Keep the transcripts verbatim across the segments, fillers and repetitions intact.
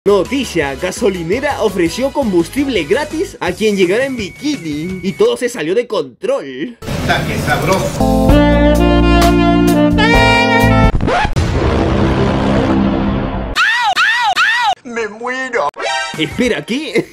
Noticia, gasolinera ofreció combustible gratis a quien llegara en bikini y todo se salió de control. ¡Ta que sabroso! ¡Me muero! Espera, ¿qué?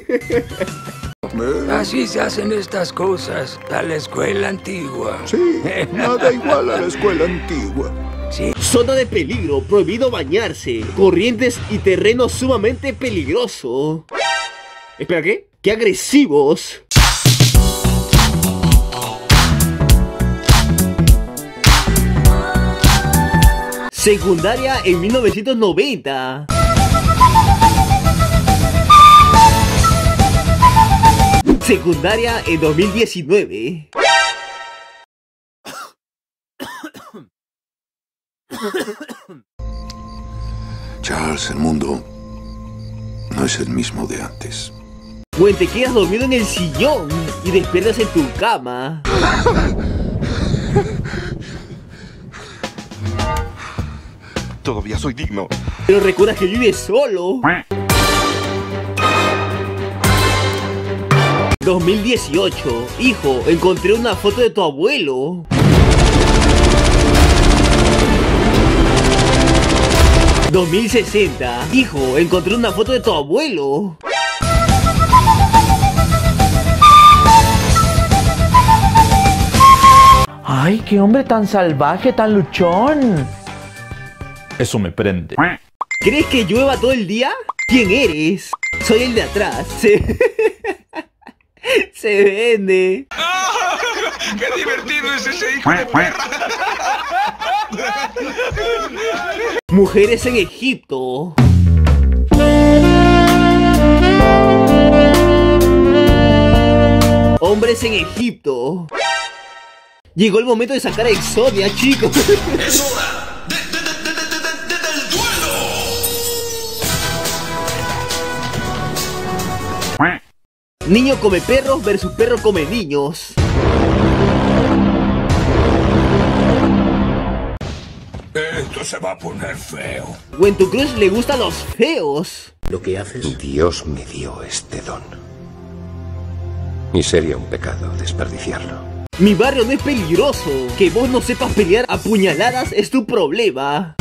Así se hacen estas cosas, a la escuela antigua. Sí, nada igual a la escuela antigua. Sí. Zona de peligro, prohibido bañarse. Corrientes y terreno sumamente peligroso. Espera, ¿qué? ¡Qué agresivos! Secundaria en mil novecientos noventa. Secundaria en dos mil diecinueve. Charles, el mundo no es el mismo de antes. Bueno, te quedas dormido en el sillón y despiertas en tu cama. Todavía soy digno. Pero recuerdas que vives solo. dos mil dieciocho. Hijo, encontré una foto de tu abuelo. dos mil sesenta. Hijo, encontré una foto de tu abuelo. Ay, qué hombre tan salvaje, tan luchón. Eso me prende. ¿Crees que llueva todo el día? ¿Quién eres? Soy el de atrás. Se, Se vende. ¡Oh! ¡Qué divertido es ese hijo de perra! Mujeres en Egipto. Hombres en Egipto. Llegó el momento de sacar a Exodia, chicos. ¡Es hora de, de, de, de, de, de, de, del duelo! Niño come perros versus perro come niños. Esto se va a poner feo. O en tu cruz le gustan los feos. Lo que haces... Dios me dio este don. Y sería un pecado desperdiciarlo. Mi barrio no es peligroso. Que vos no sepas pelear a puñaladas es tu problema.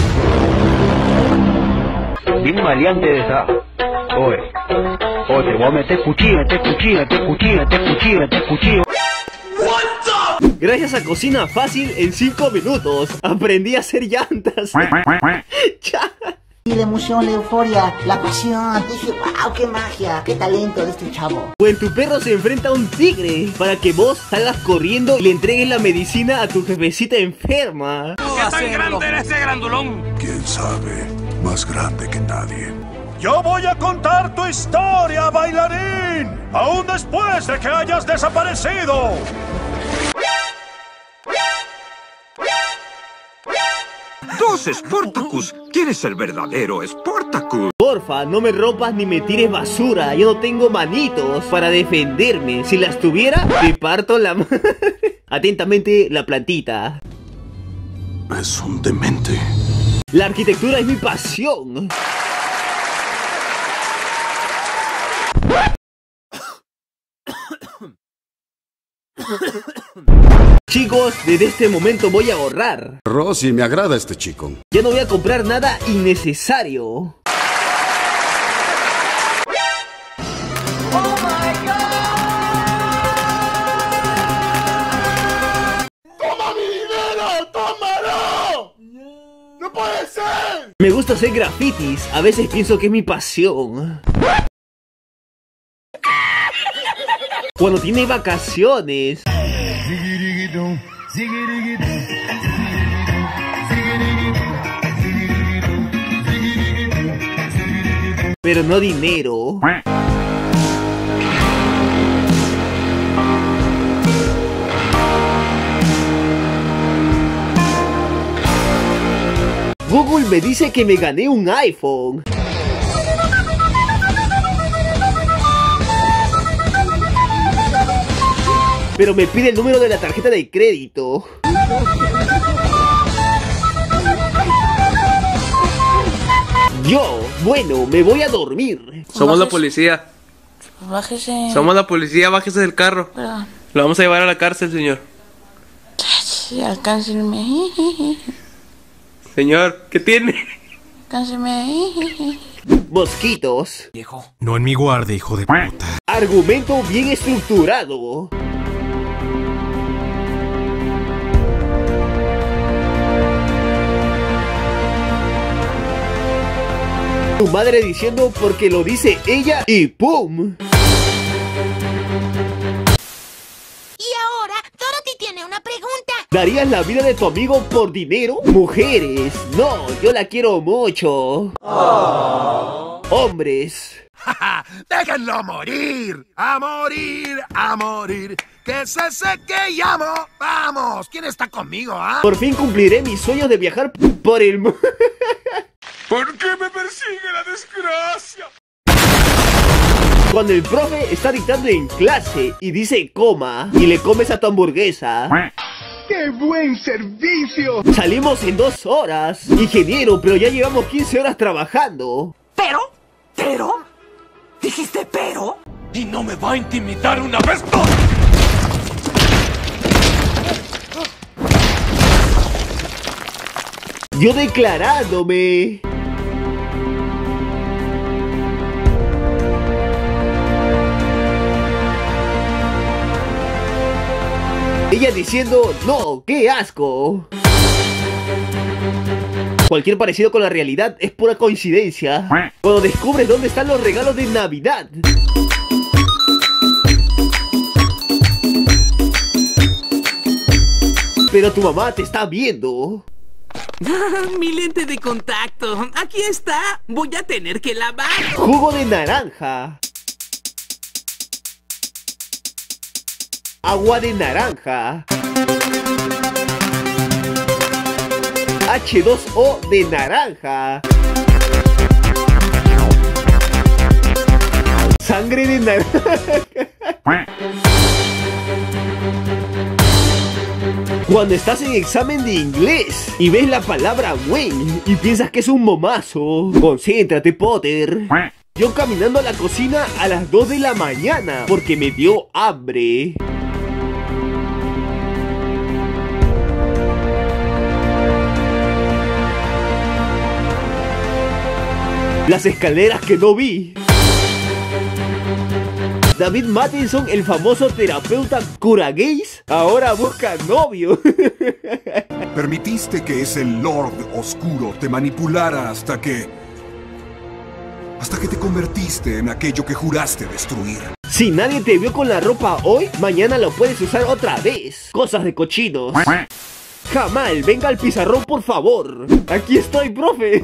Bien maleante de esa. Oye. Oye, te voy a meter cuchillo, meter cuchillo, meter cuchillo, meter cuchillo, meter cuchillo. Gracias a Cocina Fácil, en cinco minutos aprendí a hacer llantas. Y la emoción, la euforia, la pasión. Dije, wow, qué magia, qué talento de este chavo. O en tu perro se enfrenta a un tigre para que vos salgas corriendo y le entregues la medicina a tu jefecita enferma. ¿Qué tan grande era ese grandulón? ¿Quién sabe? Más grande que nadie. Yo voy a contar tu historia, bailarín, aún después de que hayas desaparecido. Dos Sportacus. ¿Quién es el verdadero Sportacus? Porfa, no me rompas ni me tires basura. Yo no tengo manitos para defenderme. Si las tuviera, te parto la madre. Atentamente, la plantita. Es un demente. La arquitectura es mi pasión. Chicos, desde este momento voy a ahorrar. Rosy, me agrada este chico. Ya no voy a comprar nada innecesario. ¡Oh, my God! ¡Toma mi dinero! ¡Tómalo! ¡No puede ser! Me gusta hacer grafitis. A veces pienso que es mi pasión. Cuando tiene vacaciones. Pero no dinero. Google me dice que me gané un iPhone. Pero me pide el número de la tarjeta de crédito. Yo Bueno, me voy a dormir. Somos la policía. Bájese. Somos la policía, bájese del carro. Perdón. Lo vamos a llevar a la cárcel, señor. Sí, alcáncenme. Señor, ¿qué tiene? Alcáncenme. Mosquitos. Viejo. No en mi guardia, hijo de puta. Argumento bien estructurado. Tu madre diciendo porque lo dice ella y ¡pum! Y ahora, Dorothy tiene una pregunta. ¿Darías la vida de tu amigo por dinero? Mujeres, no, yo la quiero mucho. Oh. Hombres. ¡Déjenlo morir! ¡A morir! ¡A morir! ¡Que es ese que llamo! ¡Vamos! ¿Quién está conmigo, ah? Por fin cumpliré mis sueños de viajar por el mundo. ¿Por qué me persigue la desgracia? Cuando el profe está dictando en clase y dice coma y le comes a tu hamburguesa. ¡Qué buen servicio! Salimos en dos horas. Ingeniero, pero ya llevamos quince horas trabajando. ¿Pero? ¿Pero? ¿Dijiste pero? Y no me va a intimidar una vez más. Yo declarándome. Ella diciendo, no, qué asco. Cualquier parecido con la realidad es pura coincidencia. Cuando descubres dónde están los regalos de Navidad. Pero tu mamá te está viendo. Mi lente de contacto. Aquí está. Voy a tener que lavar. Jugo de naranja. Agua de naranja. H dos O de naranja. Sangre de naranja. Cuando estás en examen de inglés y ves la palabra Wayne y piensas que es un momazo. Concéntrate, Potter. Yo caminando a la cocina a las dos de la mañana porque me dio hambre. Las escaleras que no vi. David Mattinson, el famoso terapeuta cura gays, ahora busca novio. Permitiste que ese Lord Oscuro te manipulara hasta que... hasta que te convertiste en aquello que juraste destruir. Si nadie te vio con la ropa hoy, mañana lo puedes usar otra vez. Cosas de cochinos. Jamal, venga al pizarrón, por favor. Aquí estoy, profe.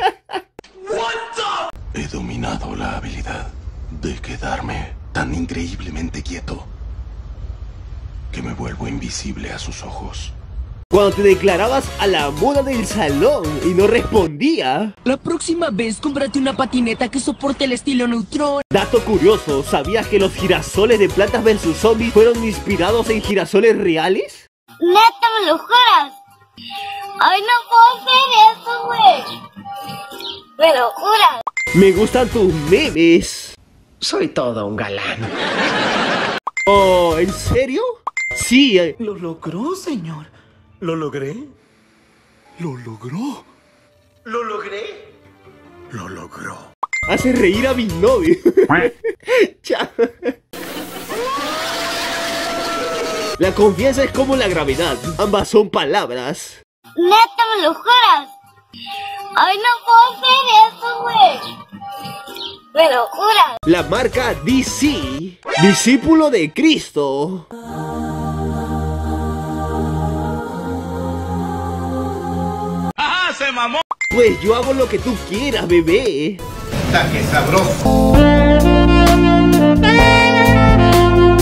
He dominado la habilidad de quedarme tan increíblemente quieto que me vuelvo invisible a sus ojos. Cuando te declarabas a la moda del salón y no respondía. La próxima vez cómprate una patineta que soporte el estilo neutrón. Dato curioso, ¿sabías que los girasoles de Plantas versus Zombies fueron inspirados en girasoles reales? ¿Neta me lo juras? Ay, no puedo hacer eso, güey. Me lo juras. Me gustan tus memes. Soy todo un galán. Oh, ¿en serio? Sí. Eh. Lo logró, señor. ¿Lo logré? Lo logró. ¿Lo logré? Lo logró. Hace reír a mi novio. Chao. La confianza es como la gravedad. Ambas son palabras. ¿Neta me lo juras? Ay, no puedo hacer eso, güey. Me lo juras. La marca D C. Discípulo de Cristo. ¡Ajá, se mamó! Pues yo hago lo que tú quieras, bebé. ¡Ta que sabroso!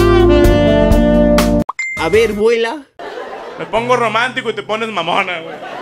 A ver, vuela. Me pongo romántico y te pones mamona, güey.